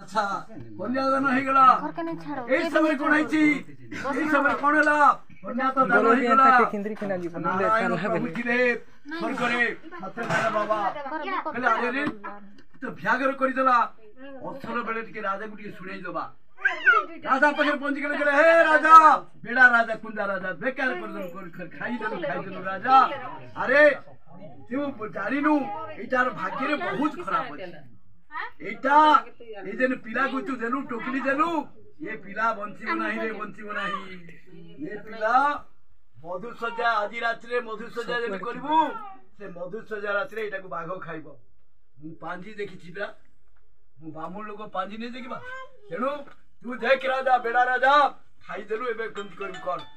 अच्छा कन्यादान हो गला ए समय कोन आइची ए समय कोन हला कन्या तो दान हो गला केंद्री केना जीवन ले नारायण प्रभु की रे स्वर करे सत्यनारायण बाबा कहले अरे रे तो भ्यागर करि देला अवसर बेले टिके राजा को टिके सुनै दबा राजा पखर पहुंच गेले कहले हे राजा बेड़ा राजा कुंजा राजा बेकार कर खाई देलो राजा अरे तू जानिनु इटार भाग्य रे बहुत खराब अछि एटा ए जेन पिला को तू देलु टोकली देलु ये पिला बंचिबो नाही रे बंचिबो नाही ये पिला मधु सजा आज रात रे मधु सजा जेन करबू से मधु सजा रात रे एटा को बाघ खाइबो मु पांजी देखि छिबा मु बामु लोग पांजी नै देखिबा तेनु तू देख राजा बेड़ा राजा खाई देलु एबे कोन करबू कोन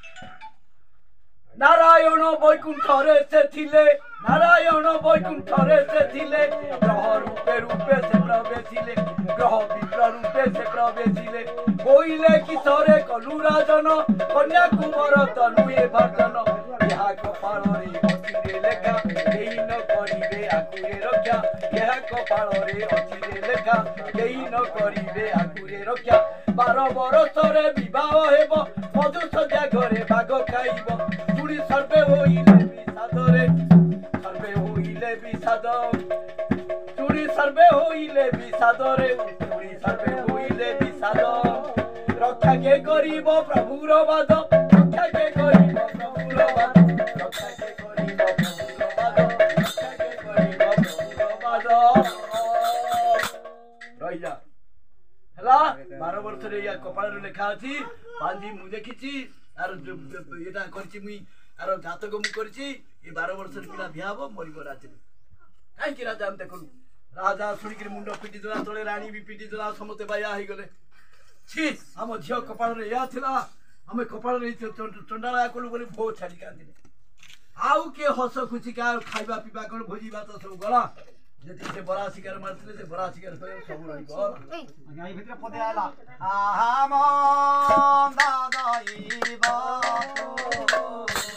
नारायण बैकुंठ रे से थिले नारायण बैकुंठ रे से थिले ग्रह रूपे रूपे से प्रवेशिले ग्रह विप्र रूपे से प्रवेशिले कोइले किशोरे कलु राजन कन्या कुमार तनुए भजन यहा कपाल रे अछि रे लेखा देई न करिबे आकुरे रक्षा यहा कपाल रे अछि रे लेखा देई न करिबे आकुरे रक्षा 12 बरस रे विवाह हेबो मधु सजा घरे बाग खाइबो चूड़ी सर्वे होइले विषादरे सर्वे होइले विषाद चूड़ी सर्वे होइले विषादरे चूड़ी सर्वे होइले विषाद रक्षा के करिबो प्रभुर वाद रक्षा के करिबो प्रभुर वाद रक्षा के करिबो प्रभुर वाद रक्षा के करिबो प्रभुर वाद रहि जा हला 12 वर्ष रे या कपाल रे लेखा अछि पांजी मु देखिछि आर एटा करछि मुई आर जातक मु करछि ए 12 वर्ष रे पिला बियाहबो मरिबो राति काई कि राजा हम देखलु राजा सुनी के मुंडो पिटी देला तळे रानी भी पिटी देला समते बाया हे गले छी हम झियो कपाल रे या थिला हमें कपाल रे चंडाला कोलु बोली बहुत छाडी कांदिले आउ के हस खुशी का खाइबा पीबा कोन भोजी बात सब गला जेति से बड़ा शिकार मारथिले से बड़ा शिकार सब रही गल गाई भितर पदे आला आहा मन दादाई बातो